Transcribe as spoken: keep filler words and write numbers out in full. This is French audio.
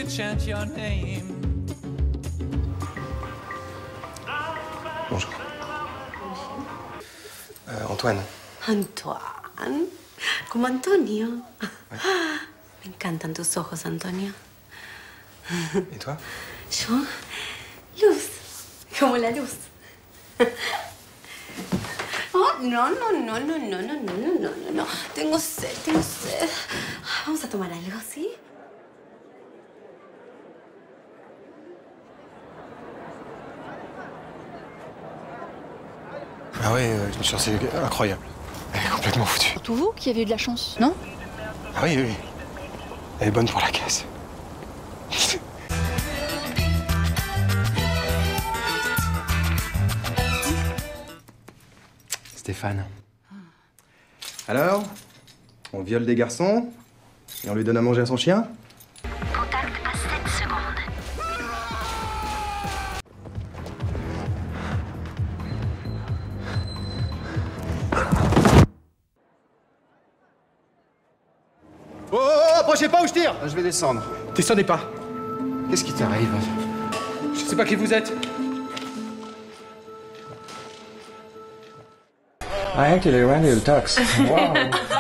Bonjour. Euh, Antoine. Antoine. Como Antonio. Ouais. Me encantan tus ojos, Antonio. Et toi? Yo, luz. Como la luz. Oh, no, no, no, no, no, no, no, no, no, no. Tengo sed, tengo sed. Vamos a tomar algo, ¿sí? Ah ouais, euh, une chance incroyable. Elle est complètement foutue. Surtout vous qui avez eu de la chance, non? Ah oui, oui. Elle est bonne pour la caisse. Stéphane. Alors, on viole des garçons et on lui donne à manger à son chien? Contact à sept secondes. Oh, oh, oh, approchez pas ou je tire! Je vais descendre. Descendez pas. Qu'est-ce qui t'arrive? Je sais pas qui vous êtes. I actually ran you the tux. Wow.